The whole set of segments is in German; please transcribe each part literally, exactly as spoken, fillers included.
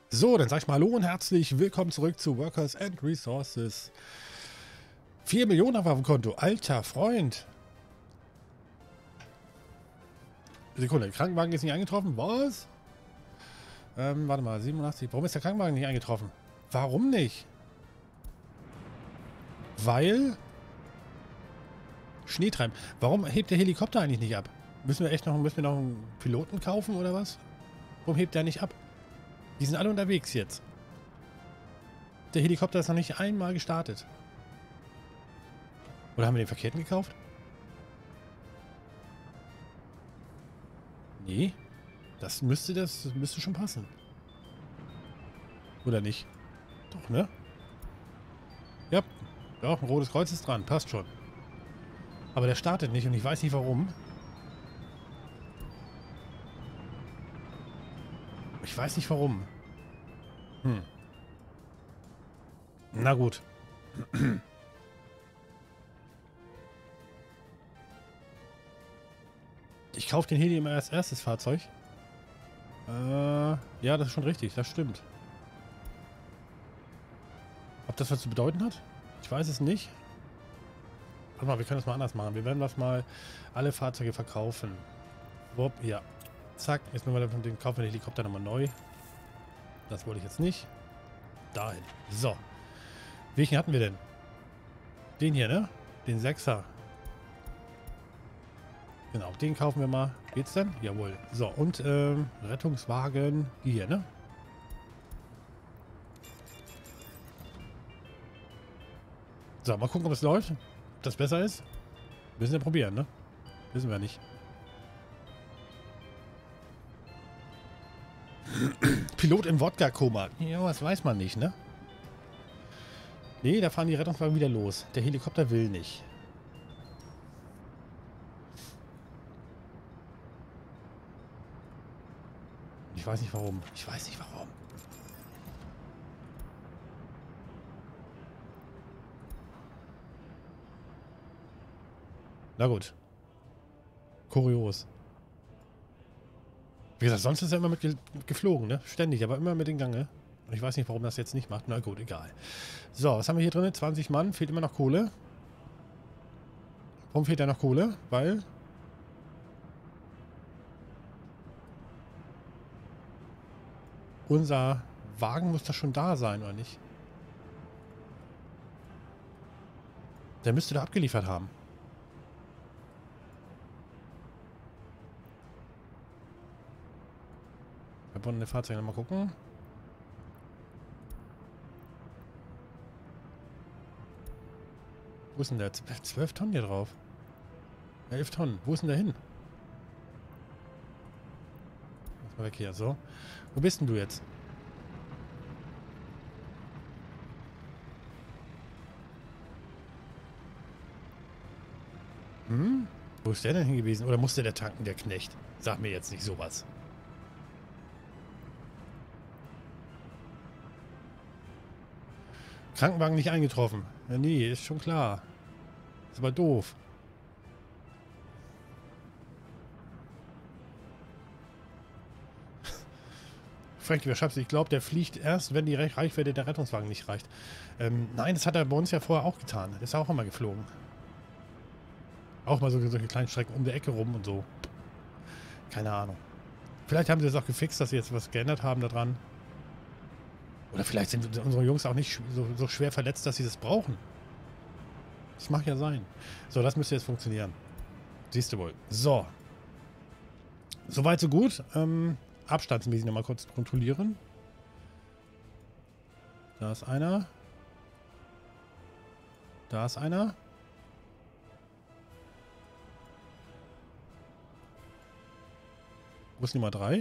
So, dann sag ich mal hallo und herzlich willkommen zurück zu Workers and Resources. vier Millionen auf dem Konto. Alter Freund. Sekunde, der Krankenwagen ist nicht eingetroffen. Was? Ähm, warte mal, siebenundachtzig. Warum ist der Krankenwagen nicht eingetroffen? Warum nicht? Weil... Schnee treiben. Warum hebt der Helikopter eigentlich nicht ab? Müssen wir echt noch, müssen wir noch einen Piloten kaufen oder was? Warum hebt der nicht ab? Die sind alle unterwegs jetzt. Der Helikopter ist noch nicht einmal gestartet. Oder haben wir den verkehrten gekauft? Nee. Das müsste, das müsste schon passen. Oder nicht? Doch, ne? Ja. Ja, ein rotes Kreuz ist dran. Passt schon. Aber der startet nicht und ich weiß nicht warum. Ich weiß nicht warum. Hm. Na gut. Ich kaufe den Heli immer als erstes Fahrzeug. Äh, ja, das ist schon richtig. Das stimmt. Ob das was zu bedeuten hat? Ich weiß es nicht. Warte mal, wir können das mal anders machen. Wir werden das mal alle Fahrzeuge verkaufen. Wupp, ja. Zack, jetzt nehmen wir den kaufen wir den Helikopter nochmal neu. Das wollte ich jetzt nicht. Dahin. So. Welchen hatten wir denn? Den hier, ne? Den Sechser. Genau, den kaufen wir mal. Geht's denn? Jawohl. So, und ähm, Rettungswagen hier, ne? So, mal gucken, ob es läuft. Ob das besser ist. Müssen wir probieren, ne? Wissen wir nicht. Pilot im Wodka-Koma. Ja, was weiß man nicht, ne? Nee, da fahren die Rettungswagen wieder los. Der Helikopter will nicht. Ich weiß nicht warum. Ich weiß nicht warum. Na gut. Kurios. Wie gesagt, sonst ist er immer mit ge geflogen, ne? Ständig, aber immer mit den Gange. Und ich weiß nicht, warum das jetzt nicht macht. Na gut, egal. So, was haben wir hier drin? zwanzig Mann. Fehlt immer noch Kohle. Warum fehlt da noch Kohle? Weil... Unser Wagen muss doch schon da sein, oder nicht? Der müsste da abgeliefert haben. Verbundene Fahrzeuge, mal gucken. Wo ist denn der? zwölf Tonnen hier drauf. elf Tonnen. Wo ist denn der hin? Lass mal weg hier. So. Wo bist denn du jetzt? Hm? Wo ist der denn hingewiesen? Oder musste der tanken, der Knecht? Sag mir jetzt nicht sowas. Krankenwagen nicht eingetroffen. Ja, nee, ist schon klar. Ist aber doof. Frank, wer schreibt, ich glaube, der fliegt erst, wenn die Reichweite der Rettungswagen nicht reicht. Ähm, nein, das hat er bei uns ja vorher auch getan. Der ist auch immer geflogen. Auch mal so, solche kleinen Strecken um die Ecke rum und so. Keine Ahnung. Vielleicht haben sie das auch gefixt, dass sie jetzt was geändert haben daran. Oder vielleicht sind unsere Jungs auch nicht so, so schwer verletzt, dass sie das brauchen. Das mag ja sein. So, das müsste jetzt funktionieren. Siehst du wohl. So. Soweit, so gut. Ähm, abstandsmäßig nochmal kurz kontrollieren. Da ist einer. Da ist einer. Wo ist Nummer drei?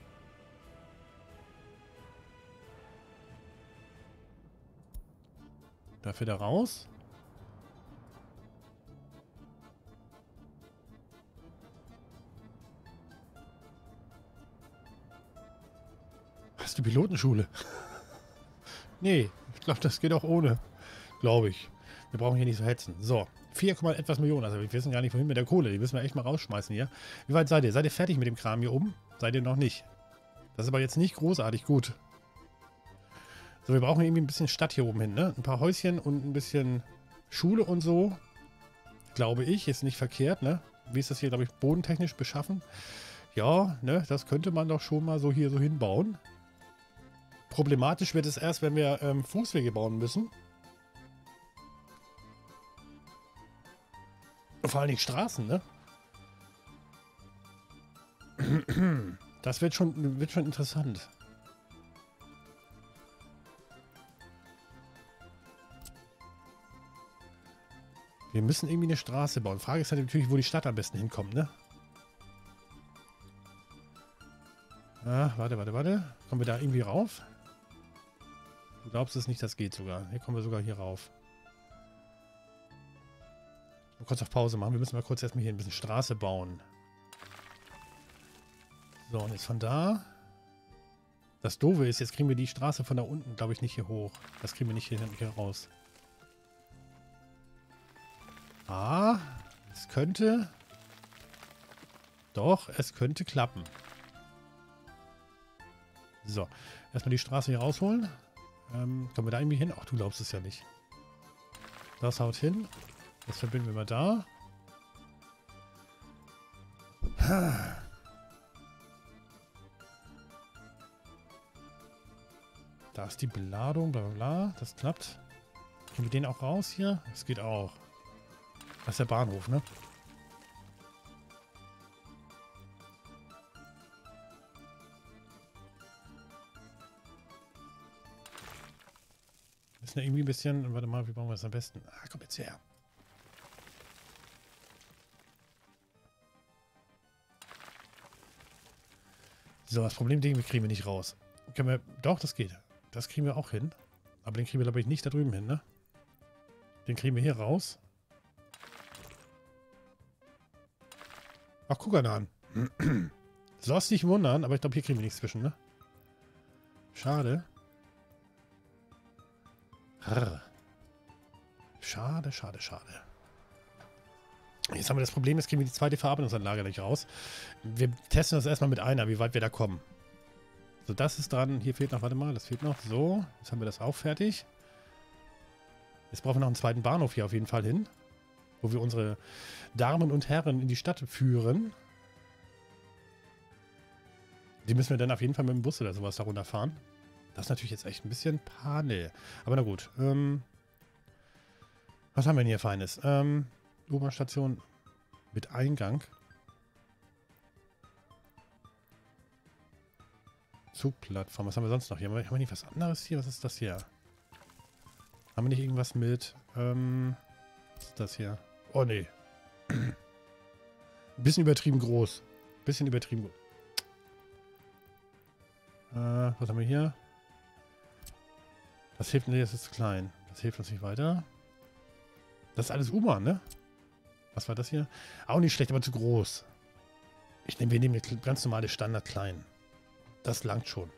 Da fährt er raus. Hast du Pilotenschule? Nee, ich glaube, das geht auch ohne. Glaube ich. Wir brauchen hier nicht so hetzen. So, vier, etwas Millionen. Also wir wissen gar nicht, wohin mit der Kohle. Die müssen wir echt mal rausschmeißen hier. Wie weit seid ihr? Seid ihr fertig mit dem Kram hier oben? Seid ihr noch nicht? Das ist aber jetzt nicht großartig gut. So, wir brauchen irgendwie ein bisschen Stadt hier oben hin, ne? Ein paar Häuschen und ein bisschen Schule und so. Glaube ich, ist nicht verkehrt, ne? Wie ist das hier, glaube ich, bodentechnisch beschaffen? Ja, ne? Das könnte man doch schon mal so hier so hinbauen. Problematisch wird es erst, wenn wir ähm, Fußwege bauen müssen. Und vor allen Dingen Straßen, ne? Das wird schon, wird schon interessant. Wir müssen irgendwie eine Straße bauen. Frage ist halt natürlich, wo die Stadt am besten hinkommt, ne? Ah, warte, warte, warte. Kommen wir da irgendwie rauf? Du glaubst es nicht, das geht sogar. Hier kommen wir sogar hier rauf. Mal kurz auf Pause machen. Wir müssen mal kurz erstmal hier ein bisschen Straße bauen. So, und jetzt von da. Das Doofe ist, jetzt kriegen wir die Straße von da unten, glaube ich, nicht hier hoch. Das kriegen wir nicht hier, hier raus. Ah, es könnte... Doch, es könnte klappen. So, erstmal die Straße hier rausholen. Ähm, kommen wir da irgendwie hin? Ach, du glaubst es ja nicht. Das haut hin. Das verbinden wir mal da. Da ist die Beladung, bla bla bla. Das klappt. Kriegen wir den auch raus hier? Das geht auch. Das ist der Bahnhof, ne? Ist ja irgendwie ein bisschen... Warte mal, wie bauen wir das am besten? Ah, komm jetzt her. So, das Problem, den kriegen wir nicht raus. Können wir... Doch, das geht. Das kriegen wir auch hin. Aber den kriegen wir, glaube ich, nicht da drüben hin, ne? Den kriegen wir hier raus. Ach, guck mal an. Sollst dich wundern, aber ich glaube, hier kriegen wir nichts zwischen, ne? Schade. Rrr. Schade, schade, schade. Jetzt haben wir das Problem, jetzt kriegen wir die zweite Verarbeitungsanlage nicht raus. Wir testen das erstmal mit einer, wie weit wir da kommen. So, das ist dran. Hier fehlt noch, warte mal, das fehlt noch. So, jetzt haben wir das auch fertig. Jetzt brauchen wir noch einen zweiten Bahnhof hier auf jeden Fall hin. Wo wir unsere Damen und Herren in die Stadt führen. Die müssen wir dann auf jeden Fall mit dem Bus oder sowas da runterfahren. Das ist natürlich jetzt echt ein bisschen Panne. Aber na gut. Ähm, was haben wir denn hier Feines? Ähm, U-Bahn-Station mit Eingang. Zugplattform. Was haben wir sonst noch hier? Haben wir nicht was anderes hier? Was ist das hier? Haben wir nicht irgendwas mit... Ähm, was ist das hier? Oh, nee. Ein bisschen übertrieben groß. Ein bisschen übertrieben groß. Äh, was haben wir hier? Das hilft, nee, das ist zu klein. Das hilft uns nicht weiter. Das ist alles U-Bahn, ne? Was war das hier? Auch nicht schlecht, aber zu groß. Ich nehme, wir nehmen eine ganz normale Standard klein. Das langt schon.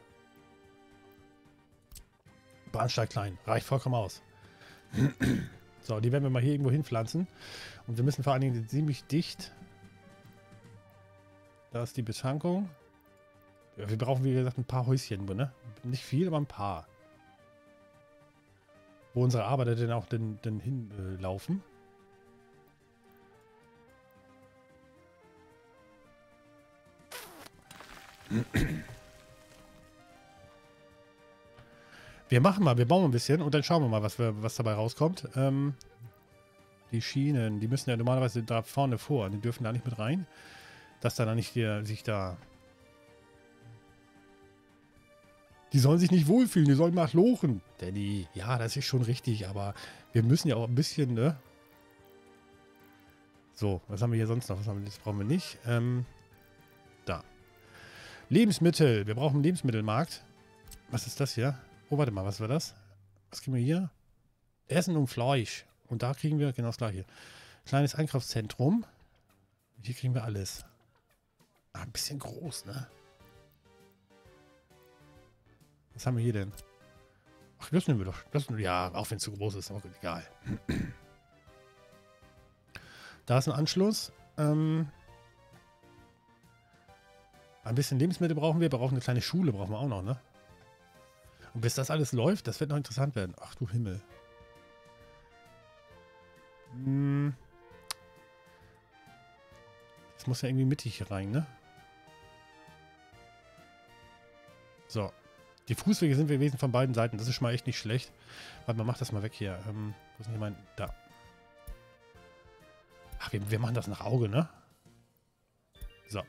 Bahnsteig klein. Reicht vollkommen aus. So, die werden wir mal hier irgendwo hinpflanzen. Und wir müssen vor allen Dingen ziemlich dicht. Da ist die Betankung. Ja, wir brauchen, wie gesagt, ein paar Häuschen, ne? Nicht viel, aber ein paar. Wo unsere Arbeiter denn auch denn, denn hinlaufen. Äh, Wir machen mal, wir bauen ein bisschen und dann schauen wir mal, was, wir, was dabei rauskommt. Ähm, die Schienen, die müssen ja normalerweise da vorne vor. Die dürfen da nicht mit rein. Dass da dann nicht die, sich da... Die sollen sich nicht wohlfühlen, die sollen mal lochen. Danny, ja, das ist schon richtig, aber wir müssen ja auch ein bisschen, ne? So, was haben wir hier sonst noch? Was haben wir, das brauchen wir nicht. Ähm, da. Lebensmittel. Wir brauchen einen Lebensmittelmarkt. Was ist das hier? Oh, warte mal, was war das? Was kriegen wir hier? Essen und Fleisch. Und da kriegen wir genau das gleiche. Kleines Einkaufszentrum. Hier kriegen wir alles. Ah, ein bisschen groß, ne? Was haben wir hier denn? Ach, das nehmen wir doch. Das, ja, auch wenn es zu groß ist, aber egal. Da ist ein Anschluss. Ähm, ein bisschen Lebensmittel brauchen wir. Wir brauchen eine kleine Schule, brauchen wir auch noch, ne? Und bis das alles läuft, das wird noch interessant werden. Ach du Himmel. Hm. Das muss ja irgendwie mittig hier rein, ne? So. Die Fußwege sind wir gewesen von beiden Seiten. Das ist schon mal echt nicht schlecht. Warte mal, mach das mal weg hier. Ähm, wo ist denn hier mein... Da. Ach, wir, wir machen das nach Auge, ne? So.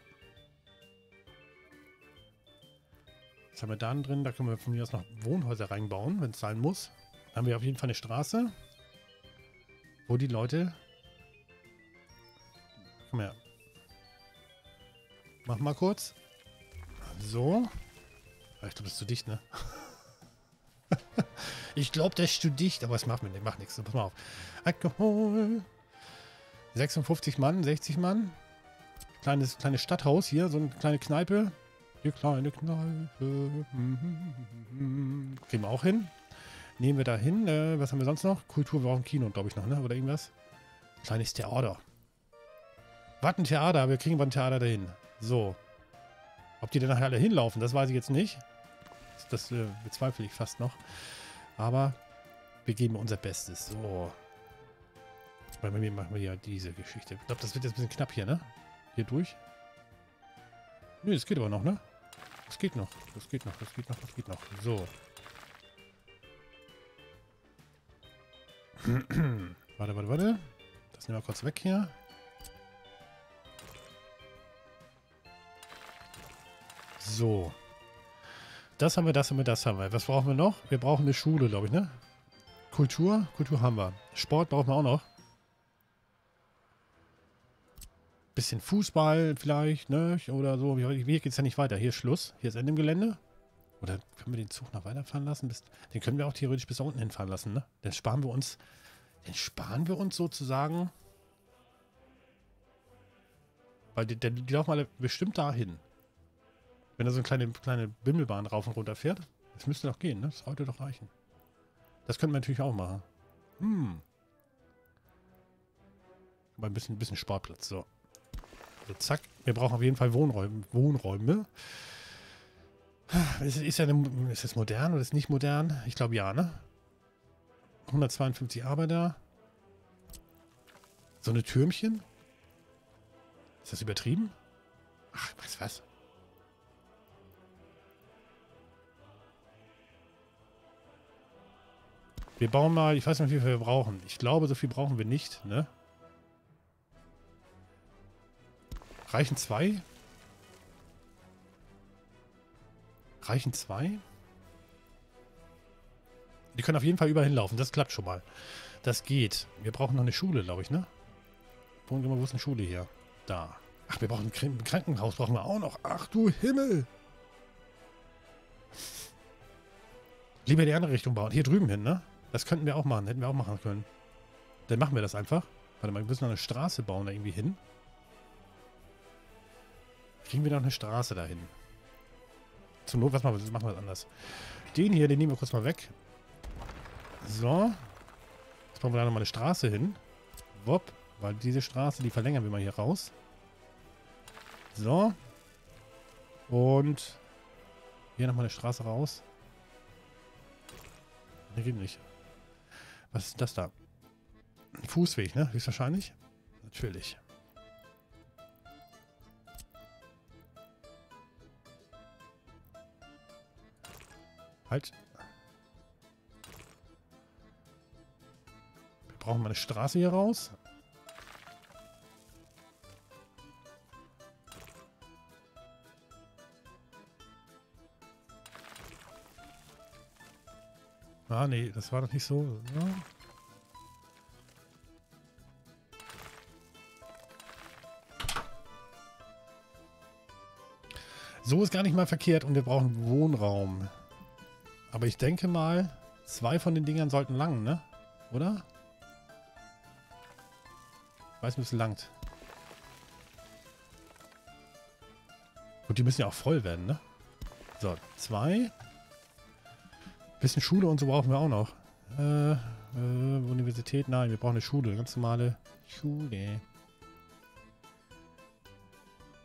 Was haben wir da drin? Da können wir von mir aus noch Wohnhäuser reinbauen, wenn es sein muss. Dann haben wir auf jeden Fall eine Straße, wo die Leute... Komm her. Mach mal kurz. So. Ich glaube, das ist zu dicht, ne? Ich glaube, das ist zu dicht, aber es macht mir nicht, macht nichts. Pass mal auf. Alkohol. sechsundfünfzig Mann, sechzig Mann. Kleines, kleines Stadthaus hier, so eine kleine Kneipe. Die kleine Kneipe. Kriegen wir auch hin. Nehmen wir da hin. Äh, was haben wir sonst noch? Kultur, wir brauchen Kino, glaube ich, noch, ne? Oder irgendwas? Kleines Theater. Was ein Theater? Wir kriegen ein Theater dahin. So. Ob die dann nachher alle hinlaufen, das weiß ich jetzt nicht. Das, das äh, bezweifle ich fast noch. Aber wir geben unser Bestes. So. Bei mir machen wir ja diese Geschichte. Ich glaube, das wird jetzt ein bisschen knapp hier, ne? Hier durch. Nö, das geht aber noch, ne? Das geht noch. Das geht noch. Das geht noch. Das geht noch. So. Warte, warte, warte. Das nehmen wir kurz weg hier. So. Das haben wir, das haben wir, das haben wir. Was brauchen wir noch? Wir brauchen eine Schule, glaube ich, ne? Kultur? Kultur haben wir. Sport brauchen wir auch noch. Bisschen Fußball vielleicht, ne? Oder so. Hier geht es ja nicht weiter. Hier ist Schluss. Hier ist Ende im Gelände. Oder können wir den Zug noch weiterfahren lassen? Bis, den können wir auch theoretisch bis da unten hinfahren lassen, ne? Dann sparen wir uns... Dann sparen wir uns sozusagen... Weil die, die, die laufen alle bestimmt dahin. Wenn da so eine kleine, kleine Bimmelbahn rauf und runter fährt. Das müsste doch gehen, ne? Das sollte doch reichen. Das könnten wir natürlich auch machen. Hm. Aber ein bisschen, ein bisschen Sportplatz, so. Also zack. Wir brauchen auf jeden Fall Wohnräume. Wohnräume. Ist, ist, ja eine, ist das modern oder ist es nicht modern? Ich glaube ja, ne? hundertzweiundfünfzig Arbeiter. So eine Türmchen? Ist das übertrieben? Ach, weißt du was? Wir bauen mal, ich weiß nicht, wie viel wir brauchen. Ich glaube, so viel brauchen wir nicht, ne? Reichen zwei? Reichen zwei? Die können auf jeden Fall überall hinlaufen, das klappt schon mal. Das geht. Wir brauchen noch eine Schule, glaube ich, ne? Wo ist eine Schule hier? Da. Ach, wir brauchen ein Krankenhaus, brauchen wir auch noch. Ach du Himmel! Lieber in die andere Richtung bauen. Hier drüben hin, ne? Das könnten wir auch machen. Hätten wir auch machen können. Dann machen wir das einfach. Warte mal, wir müssen noch eine Straße bauen da irgendwie hin. Kriegen wir noch eine Straße dahin. Zur Not, was machen wir? Machen wir anders. Den hier, den nehmen wir kurz mal weg. So. Jetzt bauen wir da nochmal eine Straße hin. Wupp. Weil diese Straße, die verlängern wir mal hier raus. So. Und hier nochmal eine Straße raus. Ne, geht nicht. Was ist das da? Ein Fußweg, ne? Höchstwahrscheinlich. Natürlich. Halt. Wir brauchen mal eine Straße hier raus. Ah, nee, das war doch nicht so. Ja. So ist gar nicht mal verkehrt und wir brauchen Wohnraum. Aber ich denke mal, zwei von den Dingern sollten langen, ne? Oder? Ich weiß nicht, wie es langt. Gut, die müssen ja auch voll werden, ne? So, zwei. Bisschen Schule und so brauchen wir auch noch. Äh, äh, Universität, nein, wir brauchen eine Schule, eine ganz normale Schule.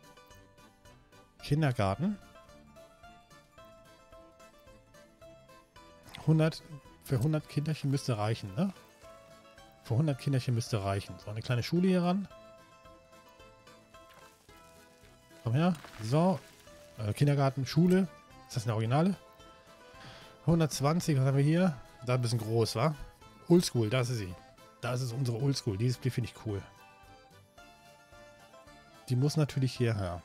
Kindergarten. hundert, für hundert Kinderchen müsste reichen, ne? Für hundert Kinderchen müsste reichen. So, eine kleine Schule hier ran. Komm her. So. Äh, Kindergarten, Schule. Ist das eine Originale? hundertzwanzig, was haben wir hier? Da ein bisschen groß, wa? Oldschool, da ist sie. Das ist unsere Oldschool. Die, die finde ich cool. Die muss natürlich hierher.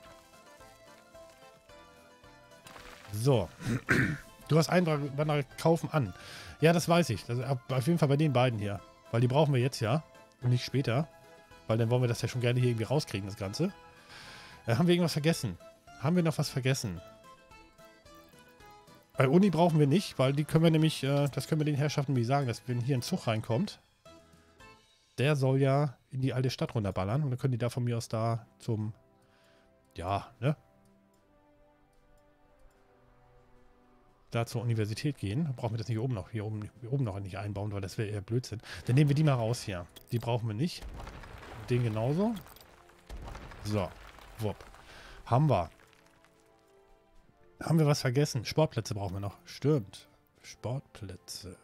So. Du hast Einwanderer kaufen an. Ja, das weiß ich. Das, auf jeden Fall bei den beiden hier. Weil die brauchen wir jetzt ja. Und nicht später. Weil dann wollen wir das ja schon gerne hier irgendwie rauskriegen, das Ganze. Äh, haben wir irgendwas vergessen? Haben wir noch was vergessen? Bei Uni brauchen wir nicht, weil die können wir nämlich, äh, das können wir den Herrschaften wie sagen, dass wenn hier ein Zug reinkommt, der soll ja in die alte Stadt runterballern. Und dann können die da von mir aus da zum, ja, ne? Da zur Universität gehen. Dann brauchen wir das nicht oben noch, hier oben, hier oben noch nicht einbauen, weil das wäre eher Blödsinn. Dann nehmen wir die mal raus hier. Die brauchen wir nicht. Den genauso. So. Wupp. Haben wir. Haben wir was vergessen? Sportplätze brauchen wir noch. Stimmt. Sportplätze.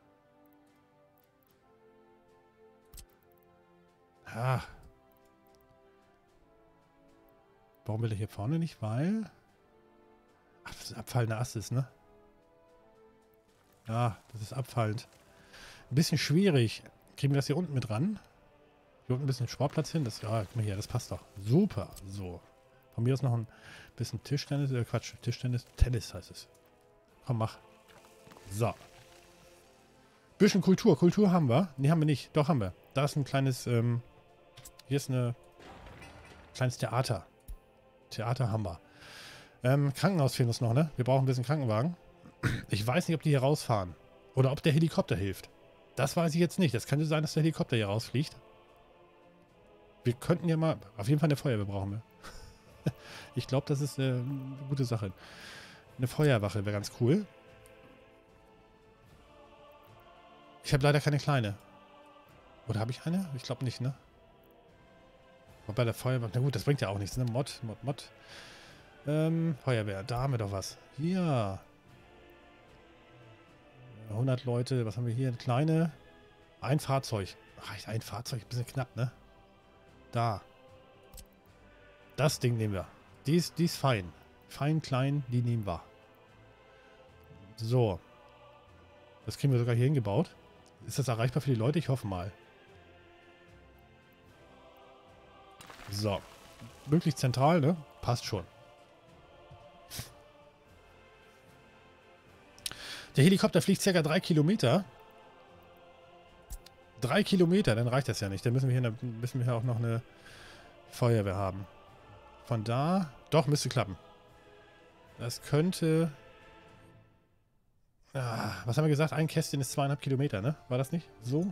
Ah. Warum will er hier vorne nicht? Weil... Ach, das ist abfallender Ast ist, ne? Ja, das ist abfallend. Ein bisschen schwierig. Kriegen wir das hier unten mit ran? Hier unten ein bisschen Sportplatz hin. Das, ja, guck mal hier, das passt doch. Super. So. Von mir aus noch ein bisschen Tischtennis. Äh, Quatsch, Tischtennis. Tennis heißt es. Komm, mach. So. Bisschen Kultur. Kultur haben wir. Nee, haben wir nicht. Doch, haben wir. Da ist ein kleines, ähm, hier ist ein kleines Theater. Theater haben wir. Ähm, Krankenhaus fehlt uns noch, ne? Wir brauchen ein bisschen Krankenwagen. Ich weiß nicht, ob die hier rausfahren. Oder ob der Helikopter hilft. Das weiß ich jetzt nicht. Das könnte sein, dass der Helikopter hier rausfliegt. Wir könnten ja mal... Auf jeden Fall eine Feuerwehr brauchen wir. Ich glaube, das ist äh, eine gute Sache. Eine Feuerwache wäre ganz cool. Ich habe leider keine kleine. Oder habe ich eine? Ich glaube nicht, ne? Aber bei der Feuerwehr... Na gut, das bringt ja auch nichts, ne? Mod, Mod, Mod. Ähm, Feuerwehr. Da haben wir doch was. Hier. hundert Leute. Was haben wir hier? Eine kleine. Ein Fahrzeug. Reicht ein Fahrzeug? Ein bisschen knapp, ne? Da. Das Ding nehmen wir. Die ist, die ist fein. Fein, klein, die nehmen wir. So. Das kriegen wir sogar hier hingebaut. Ist das erreichbar für die Leute? Ich hoffe mal. So. Möglichst zentral, ne? Passt schon. Der Helikopter fliegt circa drei Kilometer. Drei Kilometer, dann reicht das ja nicht. Dann müssen wir hier, eine, müssen wir hier auch noch eine Feuerwehr haben. Von da... Doch, müsste klappen. Das könnte... Ah, was haben wir gesagt? Ein Kästchen ist zweieinhalb Kilometer, ne? War das nicht? So?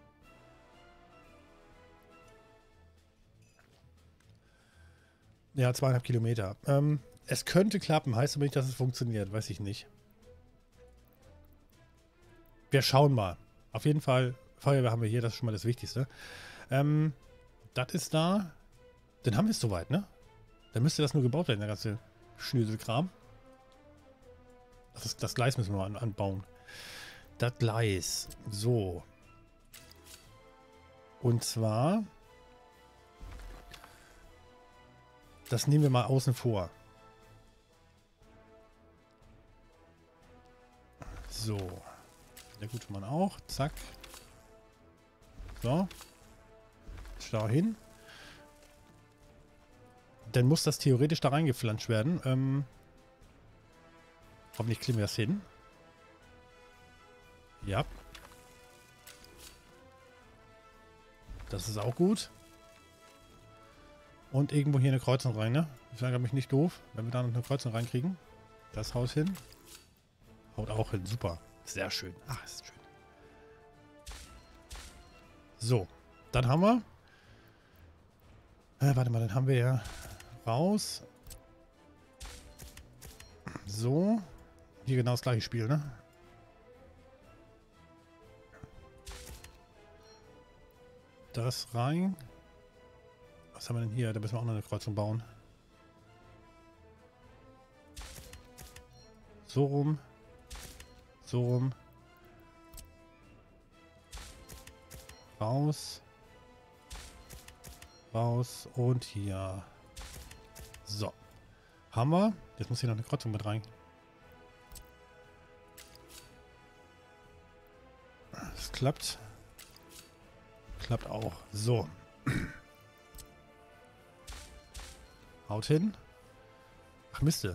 Ja, zweieinhalb Kilometer. Ähm, es könnte klappen. Heißt aber nicht, dass es funktioniert. Weiß ich nicht. Wir schauen mal. Auf jeden Fall, Feuerwehr haben wir hier. Das ist schon mal das Wichtigste. Ähm, das ist da. Dann haben wir es soweit, ne? Dann müsste das nur gebaut werden, der ganze Schnöselkram. Das, ist, das Gleis müssen wir mal an, anbauen. Das Gleis. So. Und zwar... Das nehmen wir mal außen vor. So. Der gute Mann auch. Zack. So. Schau hin. Dann muss das theoretisch da reingeflanscht werden. Ähm, hoffentlich kriegen wir das hin. Ja. Das ist auch gut. Und irgendwo hier eine Kreuzung rein, ne? Ich sage mich nicht doof, wenn wir da noch eine Kreuzung reinkriegen. Das Haus hin. Haut auch hin. Super. Sehr schön. Ach, ist schön. So. Dann haben wir... Äh, warte mal, dann haben wir ja raus. So. Hier genau das gleiche Spiel, ne? Das rein. Was haben wir denn hier? Da müssen wir auch noch eine Kreuzung bauen. So rum. So rum. Raus. Raus und hier. So. Haben wir. Jetzt muss hier noch eine Kreuzung mit rein. Das klappt. Klappt auch. So. Haut hin. Ach, Miste.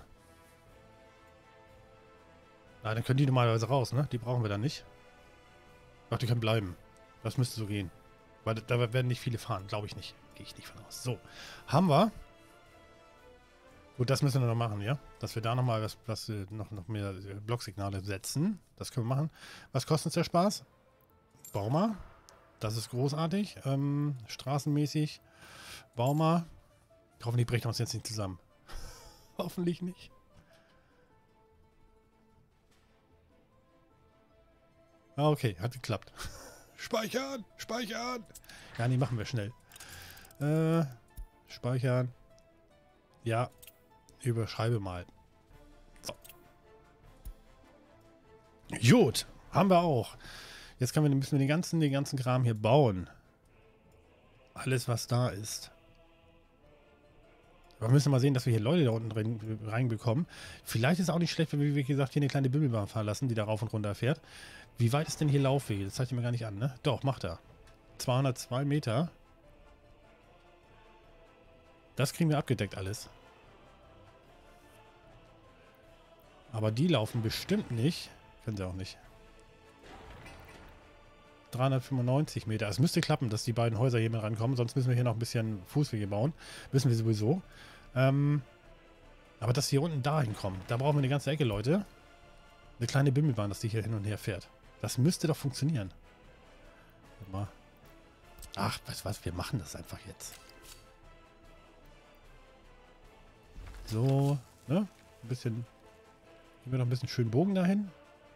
Na, dann können die normalerweise raus, ne? Die brauchen wir dann nicht. Ach, die können bleiben. Das müsste so gehen. Weil da werden nicht viele fahren. Glaube ich nicht. Gehe ich nicht von aus. So. Haben wir. Gut, das müssen wir noch machen, ja? Dass wir da nochmal was, was, noch, noch mehr Blocksignale setzen. Das können wir machen. Was kostet uns der Spaß? Bau mal. Das ist großartig. Ähm, straßenmäßig. Bau mal. Hoffentlich bricht uns jetzt nicht zusammen. Hoffentlich nicht. Ah, okay, hat geklappt. Speichern! Speichern! Ja, nee, machen wir schnell. Äh, speichern. Ja. Überschreibe mal. So. Gut, haben wir auch. Jetzt können wir, müssen wir den ganzen, den ganzen Kram hier bauen. Alles, was da ist. Aber wir müssen mal sehen, dass wir hier Leute da unten drin reinbekommen. Vielleicht ist es auch nicht schlecht, wenn wir, wie gesagt, hier eine kleine Bimmelbahn fahren lassen, die da rauf und runter fährt. Wie weit ist denn hier Laufwege? Das zeigt ihr mir gar nicht an, ne? Doch, macht er. zweihundertzwei Meter. Das kriegen wir abgedeckt alles. Aber die laufen bestimmt nicht. Können sie auch nicht. dreihundertfünfundneunzig Meter. Es müsste klappen, dass die beiden Häuser hier mit rankommen. Sonst müssen wir hier noch ein bisschen Fußwege bauen. Wissen wir sowieso. Ähm, aber dass die hier unten dahin kommen, da brauchen wir eine ganze Ecke, Leute. Eine kleine Bimmelbahn, dass die hier hin und her fährt. Das müsste doch funktionieren. Guck mal. Ach, weißt du was? Wir machen das einfach jetzt. So, ne? Ein bisschen... Gehen wir noch ein bisschen schön Bogen dahin.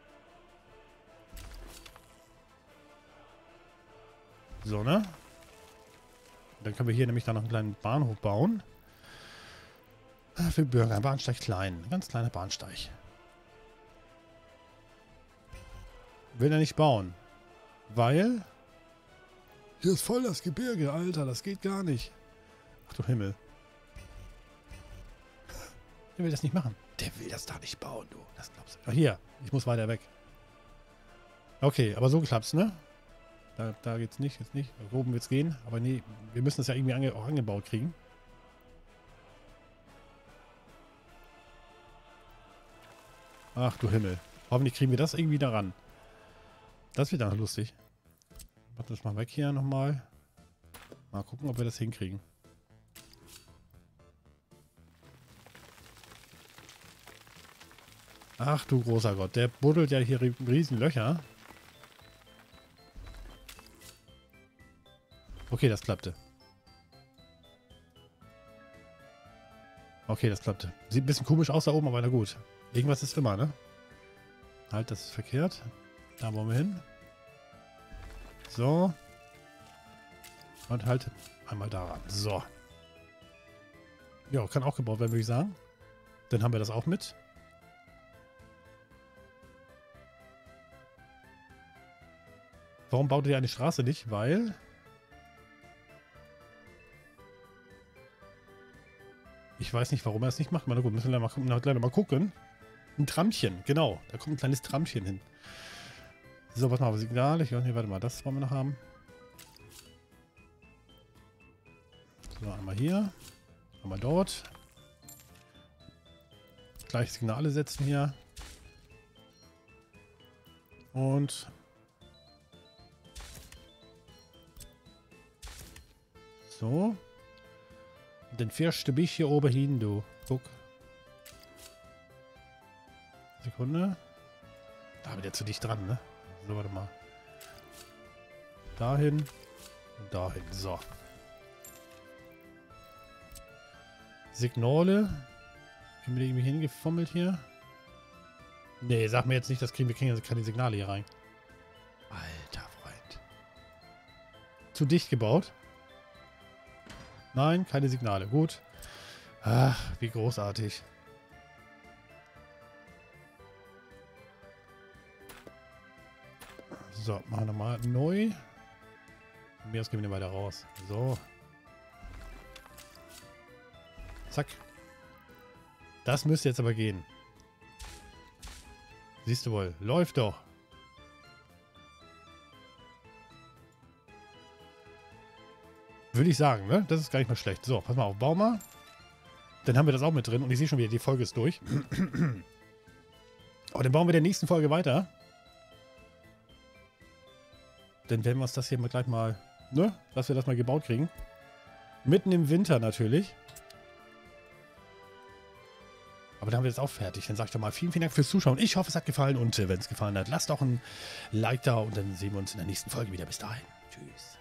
So, ne? Dann können wir hier nämlich dann noch einen kleinen Bahnhof bauen. Für Bürger. Ein Bahnsteig klein. Ein ganz kleiner Bahnsteig. Will er nicht bauen. Weil... Hier ist voll das Gebirge, Alter. Das geht gar nicht. Ach du Himmel. Der will das nicht machen. Der will das da nicht bauen, du. Das glaubst du. Ach, hier. Ich muss weiter weg. Okay, aber so klappt's, ne? Da, da geht's nicht, jetzt nicht. Da oben wird's gehen. Aber nee, wir müssen das ja irgendwie ange auch angebaut kriegen. Ach du Himmel. Hoffentlich kriegen wir das irgendwie daran. Das wird dann lustig. Warte, das mal weg hier nochmal. Mal gucken, ob wir das hinkriegen. Ach du großer Gott, der buddelt ja hier riesen Löcher. Okay, das klappte. Okay, das klappte. Sieht ein bisschen komisch aus da oben, aber na gut. Irgendwas ist immer, ne? Halt, das ist verkehrt. Da wollen wir hin. So. Und halt einmal daran. So. Ja, kann auch gebaut werden, würde ich sagen. Dann haben wir das auch mit. Warum baut ihr eine Straße nicht? Weil... Ich weiß nicht, warum er es nicht macht. Na gut, müssen wir mal, leider mal gucken. Ein Trammchen, genau. Da kommt ein kleines Trammchen hin. So, was machen wir? Signal. Ich weiß nicht, warte mal, das wollen wir noch haben. So, einmal hier. Einmal dort. Gleich Signale setzen hier. Und... So. Den fährst du bis hier oben hin, du. Guck. Sekunde. Da bin ich zu dicht dran, ne? So, warte mal. Dahin. Und dahin. So. Signale. Haben wir irgendwie hingefummelt hier? Nee, sag mir jetzt nicht, das kriegen wir kriegen also keine Signale hier rein. Alter Freund. Zu dicht gebaut? Nein, keine Signale. Gut. Ach, wie großartig. So, machen wir mal neu. Von mir aus gehen wir weiter raus. So. Zack. Das müsste jetzt aber gehen. Siehst du wohl. Läuft doch. Würde ich sagen, ne? Das ist gar nicht mal schlecht. So, pass mal auf. Bau mal. Dann haben wir das auch mit drin. Und ich sehe schon wieder, die Folge ist durch. Aber dann bauen wir in der nächsten Folge weiter. Dann werden wir uns das hier mal gleich mal, ne? Dass wir das mal gebaut kriegen. Mitten im Winter natürlich. Aber dann haben wir das auch fertig. Dann sage ich doch mal vielen, vielen Dank fürs Zuschauen. Ich hoffe, es hat gefallen. Und äh, wenn es gefallen hat, lasst auch ein Like da. Und dann sehen wir uns in der nächsten Folge wieder. Bis dahin. Tschüss.